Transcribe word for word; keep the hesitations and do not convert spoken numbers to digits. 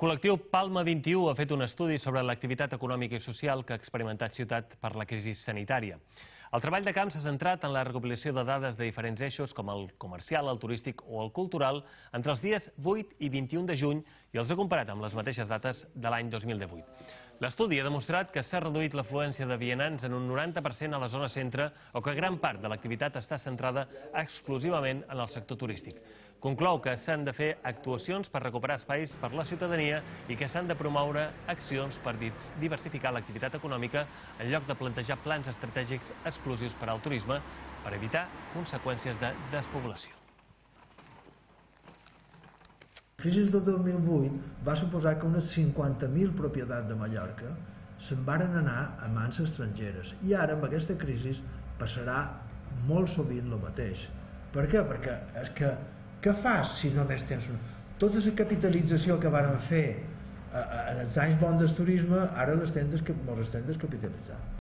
Col·lectiu Palma vint-i-u ha fet un estudi sobre l'activitat econòmica i social que ha experimentat Ciutat per la crisi sanitària. El treball de camp s'ha centrat en la recopilació de dades de diferents eixos com el comercial, el turístic o el cultural entre els dies vuit i vint-i-un de juny i els ha comparat amb les mateixes dates de l'any dos mil divuit. L'estudi ha demostrat que s'ha reduït l'afluència de vianants en un noranta per cent a la zona centre o que gran part de l'activitat està centrada exclusivament en el sector turístic. Conclou que s'han de fer actuacions per recuperar espais per la ciutadania i que s'han de promoure accions per diversificar l'activitat econòmica en lloc de plantejar plans estratègics exclusius per al turisme per evitar conseqüències de despoblació. La crisi del dos mil vuit va suposar que unes cinquanta mil propietats de Mallorca se'n varen anar a mans estrangeres i ara amb aquesta crisi passarà molt sovint el mateix. Per què? Perquè és que què fas si només tens un... Tota la capitalització que varen fer en els anys bons del turisme ara les estem descapitalitzant.